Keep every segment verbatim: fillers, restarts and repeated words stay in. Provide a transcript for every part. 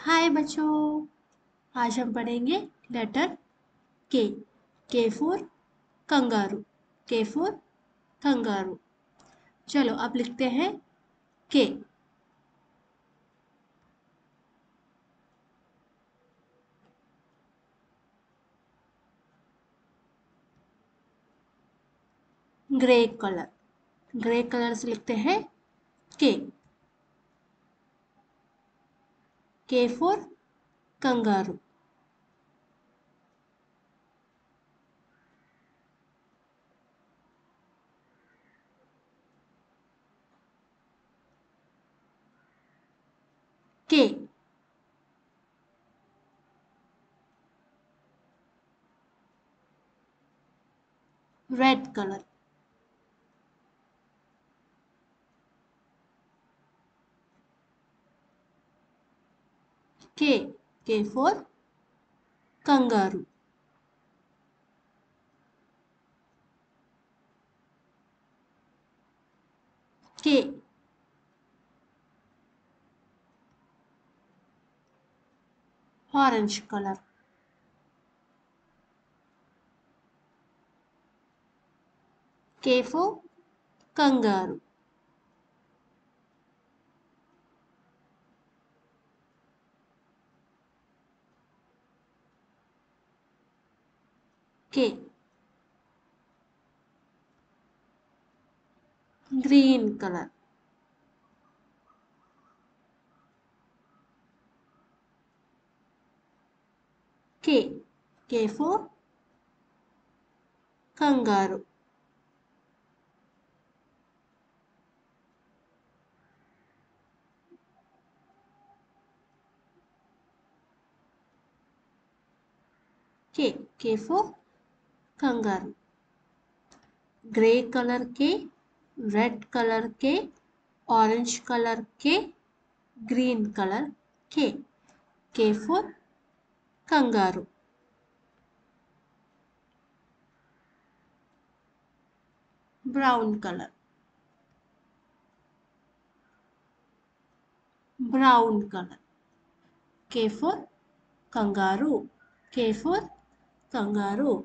हाय बच्चों, आज हम पढ़ेंगे letter K. K for kangaroo. K for kangaroo. चलो अब लिखते हैं के। Grey colour. ग्रे कलर से लिखते हैं K. K for kangaroo. K. Red colour. K. K for kangaroo. K. Orange colour. K for kangaroo. K. Green colour. K. K for kangaroo. K. K for kangaroo. Grey colour K, red colour K, orange colour K, green colour K. K for kangaroo. Brown colour. Brown colour. K for kangaroo. K for kangaroo.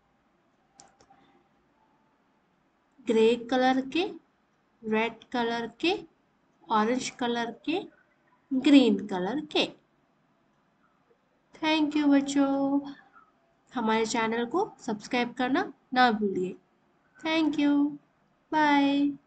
Grey colour K, red colour K, orange colour K, green colour K. Thank you बच्चों, हमारे channel को subscribe करना ना भूलिए। Thank you. Bye.